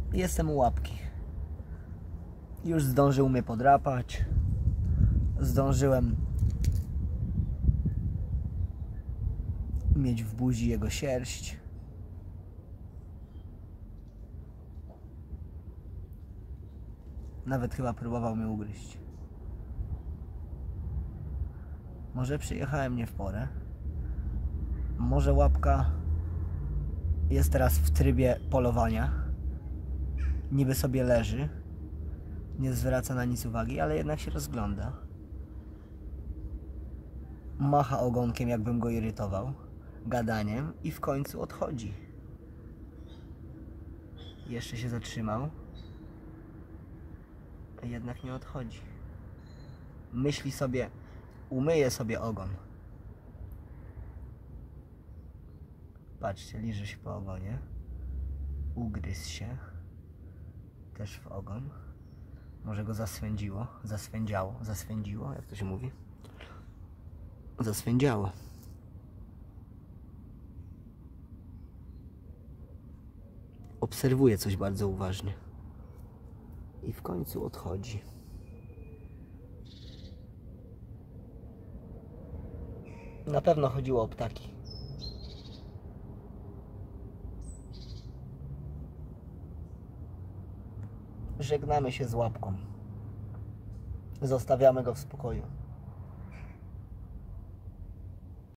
Jestem u łapki. Już zdążył mnie podrapać. Zdążyłem mieć w buzi jego sierść. Nawet chyba próbował mnie ugryźć. Może przyjechałem nie w porę. Może łapka jest teraz w trybie polowania. Niby sobie leży. Nie zwraca na nic uwagi, ale jednak się rozgląda. Macha ogonkiem, jakbym go irytował. Gadaniem i w końcu odchodzi. Jeszcze się zatrzymał. A jednak nie odchodzi. Myśli sobie, umyję sobie ogon. Patrzcie, liże się po ogonie. Ugryzł się. Też w ogon. Może go zaswędziło. Zaswędziło, jak to się mówi? Zaswędziało. Obserwuje coś bardzo uważnie. I w końcu odchodzi. Na pewno chodziło o ptaki. Żegnamy się z łapką. Zostawiamy go w spokoju.